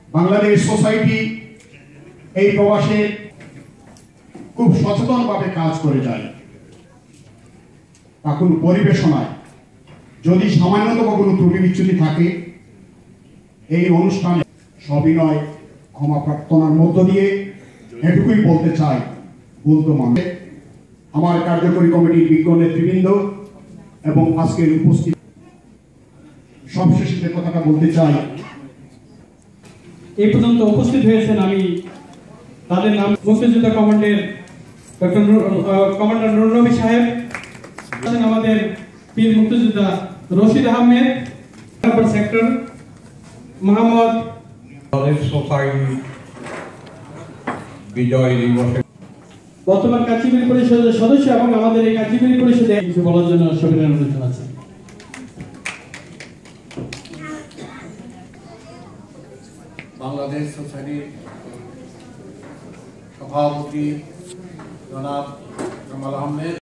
Bangladesh society এই প্রবাসে খুব সচেতনভাবে কাজ করে যায়। এখন পরিবেশনায় যদি সামান্যতম কোনো ত্রুটি বিচ্যুতি থাকে, এই অনুষ্ঠানে সবিনয় ক্ষমা প্রার্থনার মধ্য দিয়ে এটুকুই বলতে চাই, বলতো মানে আমার কার্যকরী কমিটির বিজ্ঞ নেতৃবৃন্দ এবং আজকের উপস্থিত সবশেষে যে কথাটা বলতে চাই, এই পর্যন্ত উপস্থিত হয়েছেন আমি তাদের নাম মুক্তিযোদ্ধা কমান্ডের কমান্ডার নুর নবী সাহেব, আমাদের বীর মুক্তিযোদ্ধা রশিদ আহমেদ, সেক্টর মোহাম্মদ সোসাইটি বিজয় দিবসে বর্তমান কার্যকরী পরিষদের সদস্য এবং আমাদের এই কার্যকরী পরিষদে কিছু বলার জন্য সবিনয় অনুরোধ জানাচ্ছি। বাংলাদেশ সোসাইটির সভাপতি জনাব জামাল আহমেদ।